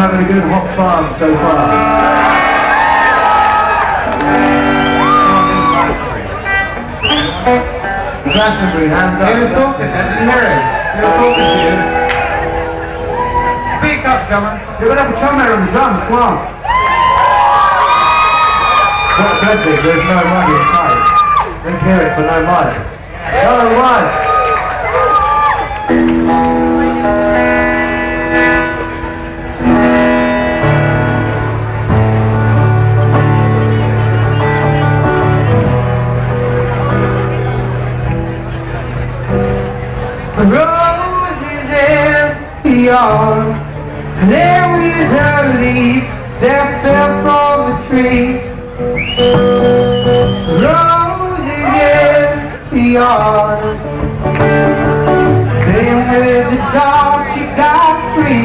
having a good hot farm so far. Glastonbury, hands up. He was talking, didn't you hear him? He was talking to you. Speak up, drummer. You're going to have a drummer on the drums, come on. What bless it, there's no money inside. Let's hear it for no money. No money. Roses in the yard, there with a leaf that fell from the tree. Roses in the yard, playing with the dog, she got free.